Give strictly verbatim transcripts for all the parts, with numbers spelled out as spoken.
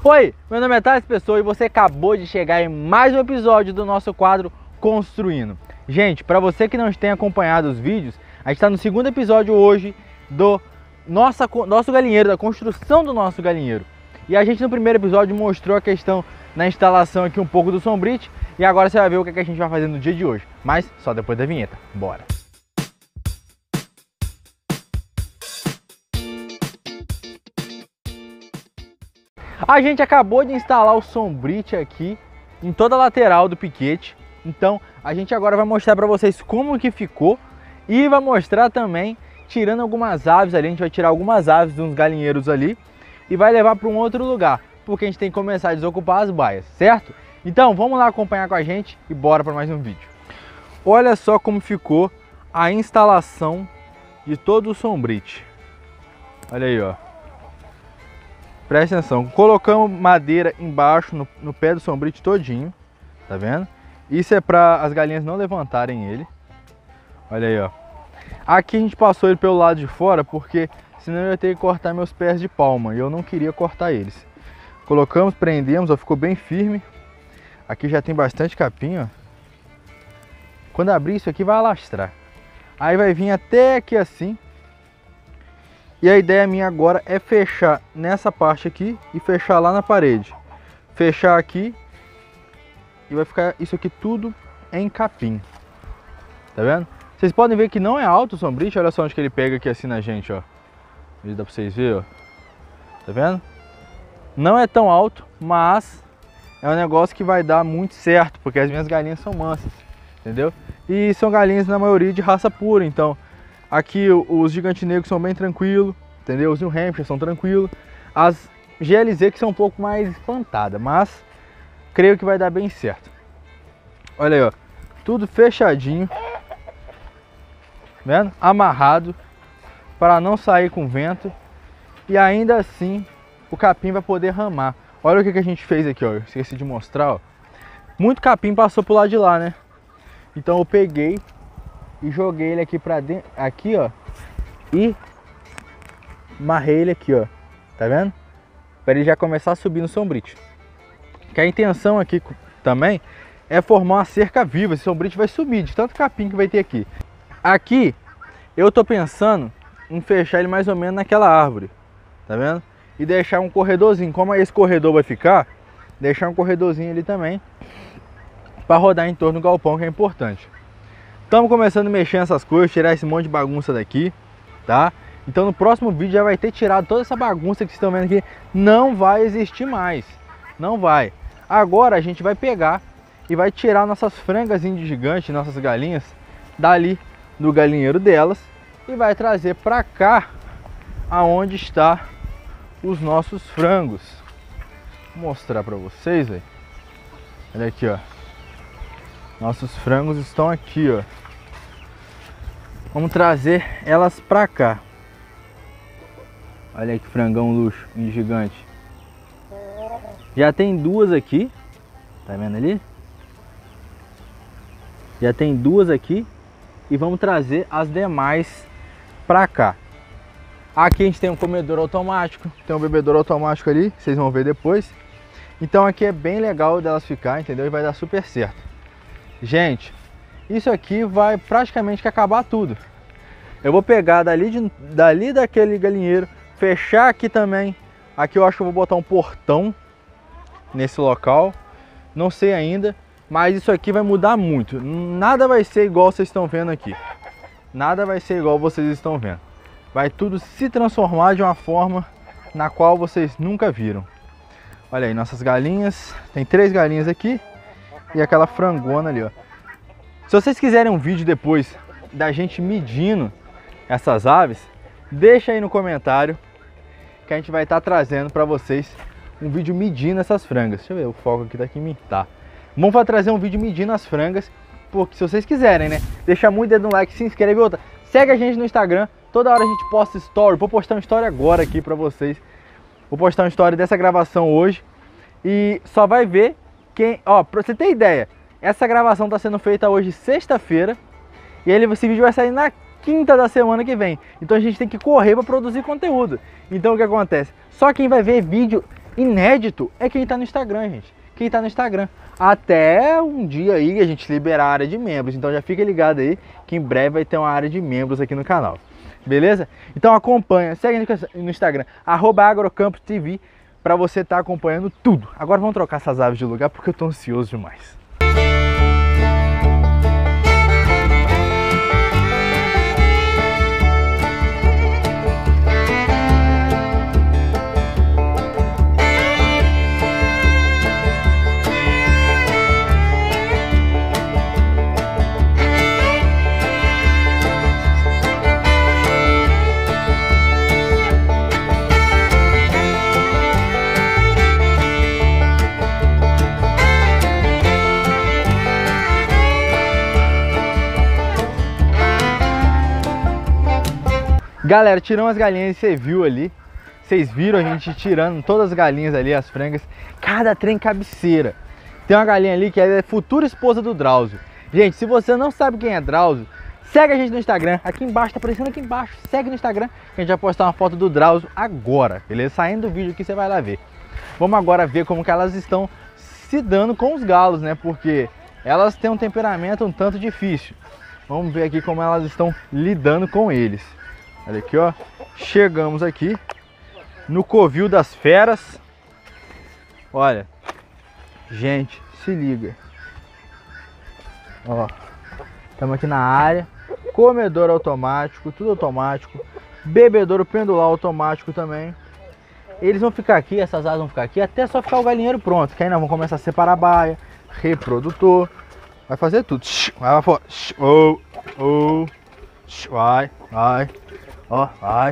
Oi, meu nome é Thales Pessoa e você acabou de chegar em mais um episódio do nosso quadro Construindo. Gente, para você que não tem acompanhado os vídeos, a gente está no segundo episódio hoje do nossa, nosso galinheiro, da construção do nosso galinheiro. E a gente no primeiro episódio mostrou a questão na instalação aqui um pouco do Sombrite e agora você vai ver o que, é que a gente vai fazer no dia de hoje, mas só depois da vinheta. Bora! A gente acabou de instalar o Sombrite aqui em toda a lateral do piquete. Então a gente agora vai mostrar para vocês como que ficou e vai mostrar também tirando algumas aves ali. A gente vai tirar algumas aves de uns galinheiros ali e vai levar para um outro lugar, porque a gente tem que começar a desocupar as baias, certo? Então vamos lá acompanhar com a gente e bora para mais um vídeo. Olha só como ficou a instalação de todo o Sombrite. Olha aí, ó. Presta atenção, colocamos madeira embaixo no, no pé do Sombrite todinho, tá vendo? Isso é para as galinhas não levantarem ele. Olha aí, ó. Aqui a gente passou ele pelo lado de fora porque senão eu ia ter que cortar meus pés de palma e eu não queria cortar eles. Colocamos, prendemos, ó, ficou bem firme. Aqui já tem bastante capim, ó. Quando abrir isso aqui vai alastrar. Aí vai vir até aqui assim. E a ideia minha agora é fechar nessa parte aqui e fechar lá na parede. Fechar aqui e vai ficar isso aqui tudo em capim. Tá vendo? Vocês podem ver que não é alto o Sombrite. Olha só onde que ele pega aqui assim na gente, ó. Dá pra vocês verem, ó. Tá vendo? Não é tão alto, mas é um negócio que vai dar muito certo, porque as minhas galinhas são mansas, entendeu? E são galinhas na maioria de raça pura, então aqui os Gigante Negro são bem tranquilos, entendeu? Os New Hampshire são tranquilos. As G L Z que são um pouco mais espantadas, mas creio que vai dar bem certo. Olha aí, ó. Tudo fechadinho. Vendo? Amarrado para não sair com vento. E ainda assim o capim vai poder ramar. Olha o que, que a gente fez aqui, ó. Eu esqueci de mostrar, ó. Muito capim passou pro lado de lá, né? Então eu peguei e joguei ele aqui pra dentro, aqui, ó, e amarrei ele aqui, ó, tá vendo? Para ele já começar a subir no Sombrite. Que a intenção aqui também é formar uma cerca viva. Esse Sombrite vai subir de tanto capim que vai ter aqui. Aqui eu tô pensando em fechar ele mais ou menos naquela árvore, tá vendo? E deixar um corredorzinho, como esse corredor vai ficar, deixar um corredorzinho ali também para rodar em torno do galpão, que é importante. Estamos começando a mexer nessas coisas, tirar esse monte de bagunça daqui, tá? Então no próximo vídeo já vai ter tirado toda essa bagunça que vocês estão vendo aqui. Não vai existir mais, não vai. Agora a gente vai pegar e vai tirar nossas frangas de gigante, nossas galinhas, dali do galinheiro delas e vai trazer para cá, aonde está os nossos frangos. Vou mostrar para vocês, velho. Olha aqui, ó. Nossos frangos estão aqui, ó. Vamos trazer elas pra cá. Olha aí que frangão luxo, um gigante. Já tem duas aqui. Tá vendo ali? Já tem duas aqui. E vamos trazer as demais pra cá. Aqui a gente tem um comedor automático. Tem um bebedouro automático ali. Vocês vão ver depois. Então aqui é bem legal delas ficar, entendeu? E vai dar super certo. Gente, isso aqui vai praticamente que acabar tudo. Eu vou pegar dali, de, dali daquele galinheiro, fechar aqui também. Aqui eu acho que eu vou botar um portão nesse local. Não sei ainda, mas isso aqui vai mudar muito. Nada vai ser igual vocês estão vendo aqui. Nada vai ser igual vocês estão vendo. Vai tudo se transformar de uma forma na qual vocês nunca viram. Olha aí, nossas galinhas. Tem três galinhas aqui. E aquela frangona ali, ó. Se vocês quiserem um vídeo depois da gente medindo essas aves, deixa aí no comentário que a gente vai estar trazendo para vocês um vídeo medindo essas frangas. Deixa eu ver, o foco aqui daqui me tá. Vamos trazer um vídeo medindo as frangas, porque se vocês quiserem, né? Deixa muito dedo no like, se inscreve, outra. Segue a gente no Instagram, toda hora a gente posta story. Vou postar uma história agora aqui para vocês. Vou postar uma história dessa gravação hoje e só vai ver quem, ó, pra você ter ideia, essa gravação está sendo feita hoje sexta-feira e ele, esse vídeo vai sair na quinta da semana que vem. Então a gente tem que correr para produzir conteúdo. Então o que acontece? Só quem vai ver vídeo Inédito é quem tá no Instagram, gente. Quem tá no Instagram. Até um dia aí a gente liberar a área de membros. Então já fica ligado aí que em breve vai ter uma área de membros aqui no canal. Beleza? Então acompanha, segue no Instagram, arroba agrocampos T V, para você estar acompanhando tudo. Agora vamos trocar essas aves de lugar porque eu tô ansioso demais. Galera, tiramos as galinhas, você viu ali. Vocês viram a gente tirando todas as galinhas ali, as frangas. Cada trem cabeceira. Tem uma galinha ali que é a futura esposa do Drauzio. Gente, se você não sabe quem é Drauzio, segue a gente no Instagram. Aqui embaixo, tá aparecendo aqui embaixo. Segue no Instagram, que a gente vai postar uma foto do Drauzio agora, beleza? Saindo do vídeo aqui, você vai lá ver. Vamos agora ver como que elas estão se dando com os galos, né? Porque elas têm um temperamento um tanto difícil. Vamos ver aqui como elas estão lidando com eles. Olha aqui, ó. Chegamos aqui no covil das feras. Olha. Gente, se liga. Ó. Estamos aqui na área. Comedor automático, tudo automático. Bebedouro pendular automático também. Eles vão ficar aqui, essas asas vão ficar aqui, até só ficar o galinheiro pronto. Que aí nós vamos começar a separar a baia, reprodutor. Vai fazer tudo. Vai lá fora. Oh, oh. Vai, vai. Ó, vai.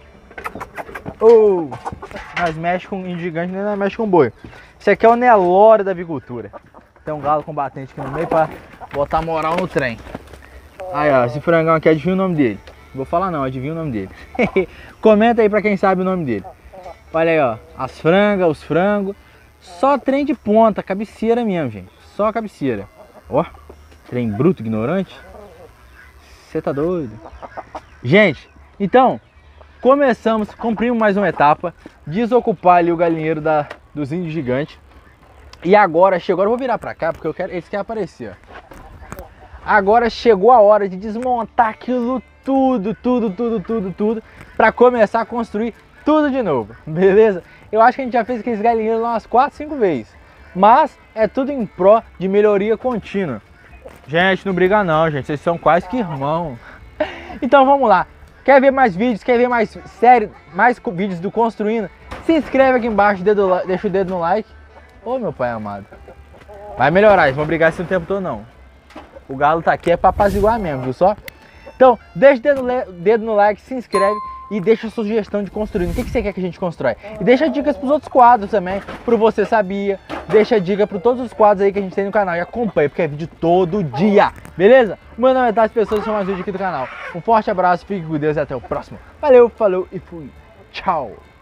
Oh, nós mexe com índio gigante, nem nós mexe com boi. Esse aqui é o Nelore da avicultura. Tem um galo combatente aqui no meio pra botar moral no trem. Aí, ó, esse frangão aqui, adivinha o nome dele? Vou falar não, adivinha o nome dele. Comenta aí pra quem sabe o nome dele. Olha aí, ó, as frangas, os frangos. Só trem de ponta, cabeceira mesmo, gente. Só cabeceira. Ó, trem bruto, ignorante. Você tá doido? Gente, então, começamos, cumprimos mais uma etapa, desocupar ali o galinheiro da, dos índios gigantes. E agora chegou, agora eu vou virar pra cá porque eu quero, eles querem aparecer, ó. Agora chegou a hora de desmontar aquilo tudo, tudo, tudo, tudo, tudo, pra começar a construir tudo de novo, beleza? Eu acho que a gente já fez aqueles galinheiros umas quatro, cinco vezes, mas é tudo em pró de melhoria contínua. Gente, não briga não, gente, vocês são quase que irmãos. Então vamos lá. Quer ver mais vídeos, quer ver mais série, mais vídeos do Construindo? Se inscreve aqui embaixo, dedo, deixa o dedo no like. Ô meu pai amado. Vai melhorar, eles vão brigar esse tempo todo não. O galo tá aqui é pra apaziguar mesmo, viu só? Então, deixa o dedo, dedo no like, se inscreve e deixa a sugestão de Construindo. O que, que você quer que a gente constrói? E deixa dicas pros outros quadros também, pro Você Sabia. Deixa dica para todos os quadros aí que a gente tem no canal e acompanha, porque é vídeo todo dia, beleza? Meu nome é Tati Pessoa, são mais vídeos aqui do canal. Um forte abraço, fique com Deus e até o próximo. Valeu, falou e fui. Tchau.